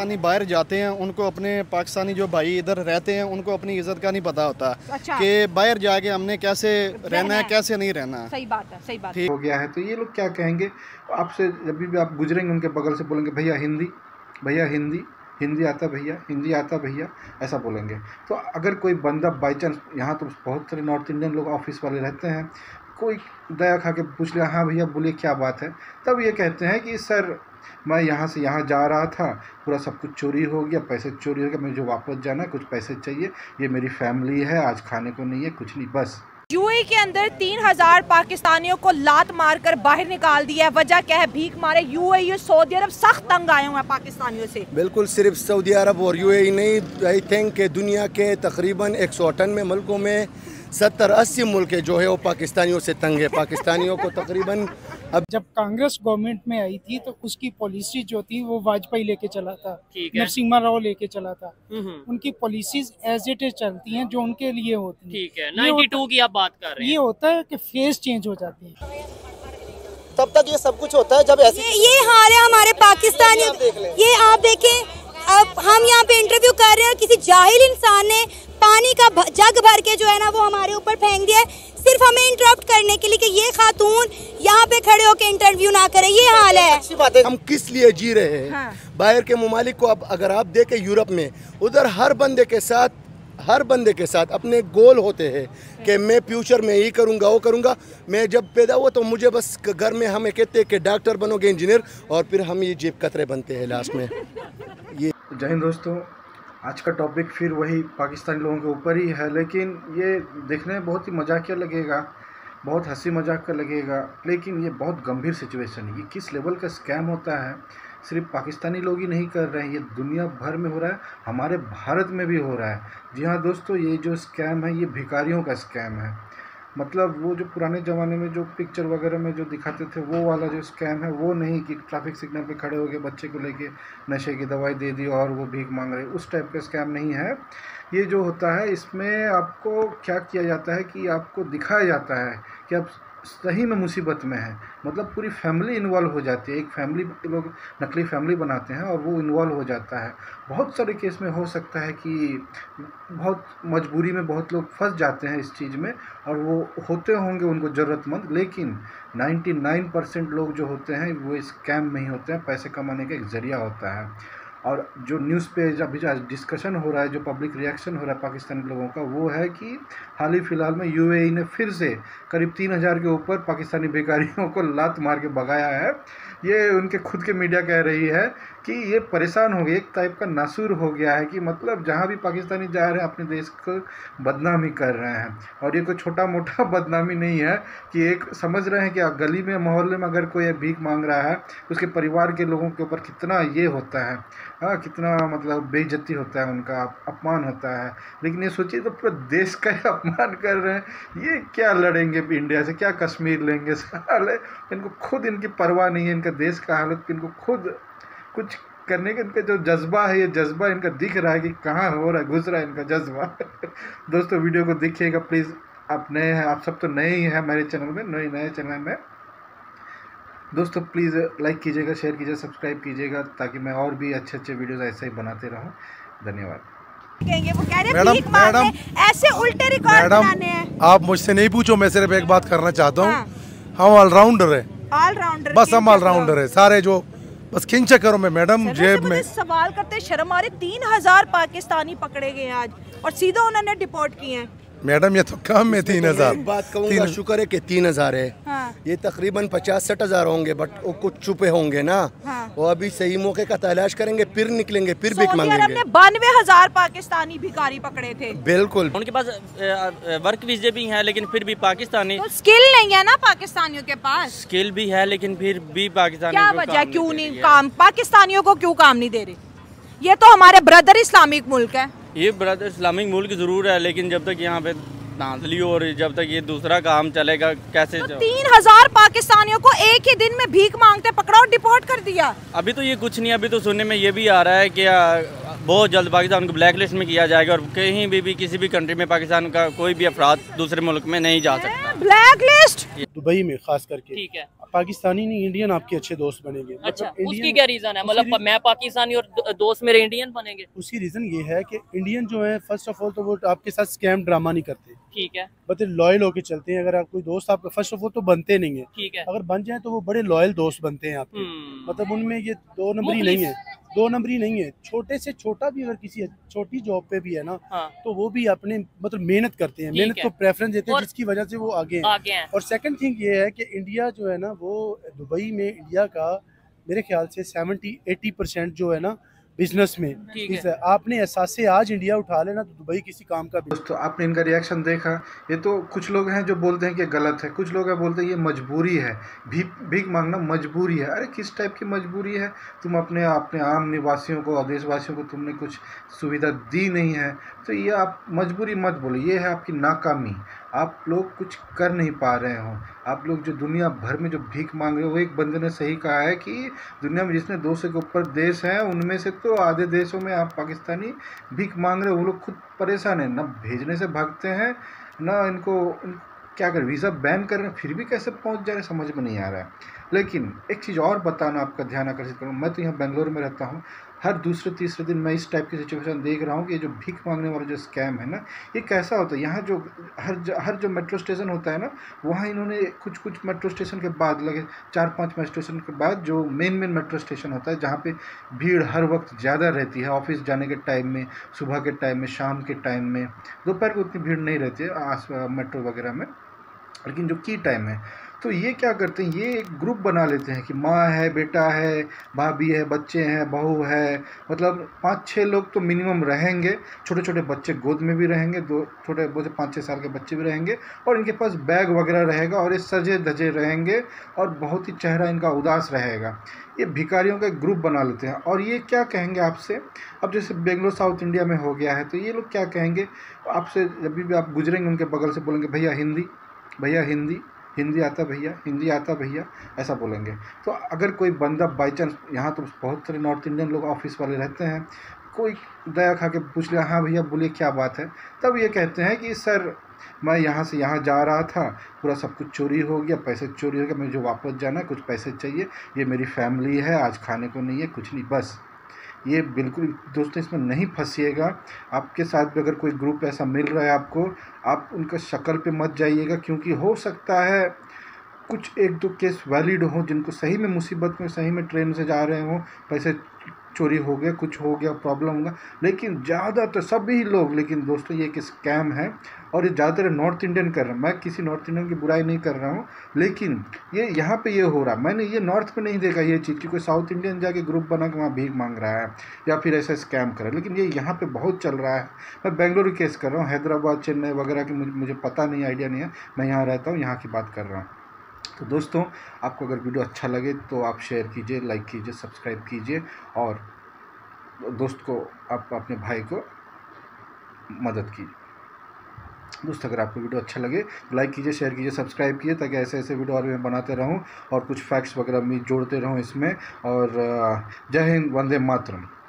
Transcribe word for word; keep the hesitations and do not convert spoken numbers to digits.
पाकिस्तानी बाहर जाते हैं उनको अपने पाकिस्तानी जो भाई इधर रहते हैं उनको अपनी इज्जत का नहीं पता होता अच्छा। कि बाहर जाके हमने कैसे रहना है कैसे नहीं रहना। सही बात है, सही बात हो गया है। तो ये लोग क्या कहेंगे आपसे, जब भी आप गुजरेंगे उनके बगल से बोलेंगे भैया हिंदी, भैया हिंदी, हिंदी आता भैया, हिंदी आता भैया, ऐसा बोलेंगे। तो अगर कोई बंदा बाई चांस, यहाँ तो बहुत सारे नॉर्थ इंडियन लोग ऑफिस वाले रहते हैं, कोई दया खा के पूछ लिया हाँ भैया बोलिए क्या बात है, तब ये कहते हैं कि सर मैं यहाँ से यहाँ जा रहा था, पूरा सब कुछ चोरी हो गया, पैसे चोरी हो गया, मुझे वापस जाना है, कुछ पैसे चाहिए, ये मेरी फैमिली है, आज खाने को नहीं है, कुछ नहीं, बस। यूएई के अंदर तीन हजार पाकिस्तानियों को लात मारकर बाहर निकाल दिया है। वजह क्या है? भीख मारे। यूएई और सऊदी अरब सख्त तंग आए हुए हैं पाकिस्तानियों से। बिल्कुल, सिर्फ सऊदी अरब और यूएई नहीं, आई थिंक के दुनिया के तकरीबन एक सौ अट्ठानवे मुल्कों में सत्तर अस्सी मुल्क जो है वो पाकिस्तानियों से तंग है। पाकिस्तानियों को तकरीबन अब जब कांग्रेस गवर्नमेंट में आई थी तो उसकी पॉलिसी जो थी वो वाजपेयी लेके चला था, नरसिम्हा राव लेके चला था। उनकी पॉलिसीज एज इट इज चलती हैं जो उनके लिए होती हैं। ठीक है, बानवे की आप बात कर रहे हैं। ये होता है कि फेस चेंज हो जाती है, तब तक ये सब कुछ होता है जब ऐसे ये, ये हाल है हमारे पाकिस्तानी। ये आप देखें, अब हम यहाँ पे इंटरव्यू कर रहे हैं, किसी जाहिल इंसान ने पानी का जग भर के जो है ना वो हमारे ऊपर फेंक दिया है, सिर्फ हमें इंटरप्ट करने के लिए कि ये खातून यहाँ पे खड़े होकर इंटरव्यू ना करे। ये हाल है। अच्छी बात है, हम किस लिए जी रहे हैं। हाँ। बाहर के ममालिक को अब अगर आप देखें यूरोप में, उधर हर बंदे के साथ हर बंदे के साथ अपने गोल होते हैं कि मैं फ्यूचर में ये करूँगा वो करूँगा। मैं जब पैदा हुआ तो मुझे बस घर में हमें कहते हैं कि डॉक्टर बनोगे, इंजीनियर, और फिर हम ये जेब कतरे बनते हैं लास्ट में। ये जय हिंद दोस्तों, आज का टॉपिक फिर वही पाकिस्तानी लोगों के ऊपर ही है, लेकिन ये देखने में बहुत ही मजाकिया लगेगा, बहुत हंसी मजाक का लगेगा, लेकिन ये बहुत गंभीर सिचुएशन है। ये किस लेवल का स्कैम होता है, सिर्फ पाकिस्तानी लोग ही नहीं कर रहे हैं, ये दुनिया भर में हो रहा है, हमारे भारत में भी हो रहा है। जी हाँ दोस्तों, ये जो स्कैम है ये भिखारियों का स्कैम है। मतलब वो जो पुराने ज़माने में जो पिक्चर वगैरह में जो दिखाते थे वो वाला जो स्कैम है वो नहीं कि ट्रैफिक सिग्नल पे खड़े हो गए, बच्चे को लेके नशे की दवाई दे दी और वो भीख मांग रहे, उस टाइप का स्कैम नहीं है। ये जो होता है इसमें आपको क्या किया जाता है कि आपको दिखाया जाता है कि आप सही में मुसीबत में है, मतलब पूरी फैमिली इन्वॉल्व हो जाती है। एक फैमिली लोग नकली फैमिली बनाते हैं और वो इन्वॉल्व हो जाता है। बहुत सारे केस में हो सकता है कि बहुत मजबूरी में बहुत लोग फंस जाते हैं इस चीज़ में और वो होते होंगे उनको ज़रूरतमंद, लेकिन निन्यानवे परसेंट लोग जो होते हैं वो स्कैम में ही होते हैं, पैसे कमाने का एक ज़रिया होता है। और जो न्यूज़ पे अभी जो डिस्कशन हो रहा है, जो पब्लिक रिएक्शन हो रहा है पाकिस्तानी लोगों का, वो है कि हाल ही फ़िलहाल में यूएई ने फिर से करीब तीन हज़ार के ऊपर पाकिस्तानी भिखारियों को लात मार के भगाया है। ये उनके खुद के मीडिया कह रही है कि ये परेशान हो गए, एक टाइप का नासूर हो गया है कि मतलब जहाँ भी पाकिस्तानी जा रहे हैं अपने देश को बदनामी कर रहे हैं। और ये कोई छोटा मोटा बदनामी नहीं है कि एक समझ रहे हैं कि गली में मोहल्ले में अगर कोई भीख मांग रहा है उसके परिवार के लोगों के ऊपर कितना ये होता है, हाँ कितना मतलब बेइज्जती होता है, उनका अपमान होता है। लेकिन ये सोचिए तो पूरा देश का ही अपमान कर रहे हैं। ये क्या लड़ेंगे इंडिया से, क्या कश्मीर लेंगे साले, इनको खुद इनकी परवाह नहीं है, इनका देश का हालत, इनको खुद कुछ करने का इनका जो जज्बा है, ये जज्बा इनका दिख रहा है कि कहाँ हो रहा है, घुस रहा है इनका जज्बा। दोस्तों वीडियो को देखिएगा प्लीज़, आप नए हैं, आप सब तो नए ही हैं मेरे चैनल में, नए नए चैनल में। दोस्तों प्लीज़ लाइक कीजिएगा, शेयर कीजिएगा, सब्सक्राइब कीजिएगा ताकि मैं और भी अच्छे अच्छे वीडियोस ऐसे ही बनाते रहूँ। धन्यवाद। वो कह रहे हैं भीख मांगने, ऐसे उल्टे रिकॉर्ड बनाने हैं। आप मुझसे नहीं पूछो, मैं सिर्फ एक बात करना चाहता हूँ, हम ऑलराउंडर है, ऑलराउंडर बस हम ऑलराउंडर है सारे, जो बस खिंच करो में मैडम जेब में। सवाल करते शर्म आ रही, तीन हजार पाकिस्तानी पकड़े गए आज और सीधा उन्होंने डिपोर्ट किए हैं। मैडम ये तो कम है, तीन हजार बात कहूँगा, शुक्र है कि तीन हजार है। हाँ। ये तकरीबन पचास सठ हजार होंगे, बट वो कुछ छुपे होंगे ना। हाँ। वो अभी सही मौके का तलाश करेंगे, फिर निकलेंगे, फिर भीख मांगेंगे। बानवे हजार पाकिस्तानी भिखारी पकड़े थे। बिल्कुल, उनके पास वर्क वीजे भी है लेकिन फिर भी पाकिस्तानी तो स्किल नहीं है ना पाकिस्तानियों के पास। स्किल भी है लेकिन फिर भी पाकिस्तानी क्या वजह, क्यों नहीं काम, पाकिस्तानियों को क्यों काम नहीं दे रही? ये तो हमारे ब्रदर इस्लामिक मुल्क है। ये ब्रदर इस्लामिक मुल्क जरूर है, लेकिन जब तक यहाँ पे धांधली और जब तक ये दूसरा काम चलेगा कैसे? तो तीन हजार पाकिस्तानियों को एक ही दिन में भीख मांगते पकड़ा और डिपोर्ट कर दिया। अभी तो ये कुछ नहीं, अभी तो सुनने में ये भी आ रहा है कि बहुत जल्द पाकिस्तान को ब्लैक लिस्ट में किया जाएगा और कहीं भी, भी किसी भी कंट्री में पाकिस्तान का कोई भी अफराद दूसरे मुल्क में नहीं जा सकता। ब्लैक लिस्ट दुबई में खास करके। ठीक है, पाकिस्तानी नहीं इंडियन आपके अच्छे दोस्त बनेंगे। अच्छा, मतलब उसकी क्या रीजन है? मतलब मैं पाकिस्तानी और दोस्त मेरे इंडियन बनेंगे? उसकी रीजन ये है कि इंडियन जो है फर्स्ट ऑफ ऑल तो वो आपके साथ स्कैम ड्रामा नहीं करते। ठीक है, मतलब लॉयल होके चलते हैं। अगर आप कोई दोस्त आपका फर्स्ट ऑफ ऑल तो बनते नहीं है। ठीक है, अगर बन जाए तो वो बड़े लॉयल दोस्त बनते हैं आपके। मतलब उनमें ये दो नंबरी नहीं है, दो नंबरी नहीं है। छोटे से छोटा भी अगर किसी छोटी जॉब पे भी है ना, हाँ। तो वो भी अपने मतलब मेहनत करते हैं, मेहनत को प्रेफरेंस देते हैं, जिसकी वजह से वो आगे हैं। आगे हैं। और सेकंड थिंग ये है कि इंडिया जो है ना, वो दुबई में इंडिया का मेरे ख्याल से सेवेंटी एटी परसेंट जो है ना बिजनेस में है। आपने एहसासे आज इंडिया उठा लेना तो दुबई किसी काम का। दोस्तों आपने इनका रिएक्शन देखा। ये तो कुछ लोग हैं जो बोलते हैं कि गलत है, कुछ लोग हैं बोलते हैं ये मजबूरी है, भीख भीख मांगना मजबूरी है। अरे किस टाइप की मजबूरी है? तुम अपने अपने आम निवासियों को और देशवासियों को तुमने कुछ सुविधा दी नहीं है, तो ये आप मजबूरी मत बोलो, ये है आपकी नाकामी। आप लोग कुछ कर नहीं पा रहे हो। आप लोग जो दुनिया भर में जो भीख मांग रहे हो, वो एक बंदे ने सही कहा है कि दुनिया में जिसमें दो सौ के ऊपर देश हैं, उनमें से तो आधे देशों में आप पाकिस्तानी भीख मांग रहे हो। वो लोग खुद परेशान हैं, ना भेजने से भागते हैं, ना इनको क्या कर वीज़ा बैन कर रहे हैं, फिर भी कैसे पहुंच जा रहे समझ में नहीं आ रहा है। लेकिन एक चीज़ और बताना आपका ध्यान आकर्षित करूँ, मैं तो यहाँ बेंगलोर में रहता हूँ। हर दूसरे तीसरे दिन मैं इस टाइप की सिचुएशन देख रहा हूँ कि ये जो भीख मांगने वाला जो स्कैम है ना, ये कैसा होता है। यहाँ जो हर ज, हर जो मेट्रो स्टेशन होता है ना, वहाँ इन्होंने कुछ कुछ मेट्रो स्टेशन के बाद लगे चार पांच मेट्रो स्टेशन के बाद जो मेन मेन मेट्रो स्टेशन होता है, जहाँ पे भीड़ हर वक्त ज़्यादा रहती है, ऑफिस जाने के टाइम में, सुबह के टाइम में, शाम के टाइम में, दोपहर को उतनी भीड़ नहीं रहती है आस मेट्रो वगैरह में, लेकिन जो की टाइम है, तो ये क्या करते हैं, ये एक ग्रुप बना लेते हैं कि माँ है, बेटा है, भाभी है, बच्चे हैं, बहू है, मतलब पाँच छः लोग तो मिनिमम रहेंगे। छोटे छोटे बच्चे गोद में भी रहेंगे, दो छोटे बच्चे पाँच छः साल के बच्चे भी रहेंगे, और इनके पास बैग वगैरह रहेगा, और ये सजे धजे रहेंगे, और बहुत ही चेहरा इनका उदास रहेगा। ये भिखारियों का एक ग्रुप बना लेते हैं। और ये क्या कहेंगे आपसे, अब जैसे बेंगलोर साउथ इंडिया में हो गया है, तो ये लोग क्या कहेंगे आपसे, जब भी आप गुजरेंगे उनके बगल से बोलेंगे भैया हिंदी, भैया हिंदी, हिंदी आता भैया, हिंदी आता भैया, ऐसा बोलेंगे। तो अगर कोई बंदा बाई चांस, यहाँ तो बहुत सारे नॉर्थ इंडियन लोग ऑफिस वाले रहते हैं, कोई दया खा के पूछ लिया, हाँ भैया बोलिए क्या बात है, तब ये कहते हैं कि सर मैं यहाँ से यहाँ जा रहा था, पूरा सब कुछ चोरी हो गया, पैसे चोरी हो गया, मुझे वापस जाना है, कुछ पैसे चाहिए, ये मेरी फैमिली है, आज खाने को नहीं है, कुछ नहीं, बस। ये बिल्कुल दोस्तों इसमें नहीं फंसिएगा। आपके साथ भी अगर कोई ग्रुप ऐसा मिल रहा है आपको, आप उनका शक्ल पे मत जाइएगा, क्योंकि हो सकता है कुछ एक दो केस वैलिड हो, जिनको सही में मुसीबत में, सही में ट्रेन से जा रहे हों, पैसे चोरी हो गया, कुछ हो गया, प्रॉब्लम होगा, लेकिन ज़्यादातर सभी लोग, लेकिन दोस्तों ये एक स्कैम है, और ये ज़्यादातर नॉर्थ इंडियन कर रहा है। मैं किसी नॉर्थ इंडियन की बुराई नहीं कर रहा हूँ, लेकिन ये यहाँ पे ये हो रहा है। मैंने ये नॉर्थ पे नहीं देखा ये चीज़ कि कोई साउथ इंडियन जाके ग्रुप बना के वहाँ भीख मांग रहा है या फिर ऐसा स्कैम कर रहा है, लेकिन ये यहाँ पे बहुत चल रहा है। मैं बेंगलुरु केस कर रहा हूँ, हैदराबाद, चेन्नई वगैरह की मुझे मुझे पता नहीं, आइडिया नहीं है, मैं यहाँ रहता हूँ, यहाँ की बात कर रहा हूँ। तो दोस्तों आपको अगर वीडियो अच्छा लगे तो आप शेयर कीजिए, लाइक कीजिए, सब्सक्राइब कीजिए, और दोस्त को, आप अपने भाई को मदद कीजिए। दोस्त अगर आपको वीडियो अच्छा लगे तो लाइक कीजिए, शेयर कीजिए, सब्सक्राइब कीजिए, ताकि ऐसे ऐसे वीडियो और मैं बनाते रहूं और कुछ फैक्ट्स वगैरह भी जोड़ते रहूं इसमें। और जय हिंद, वंदे मातरम।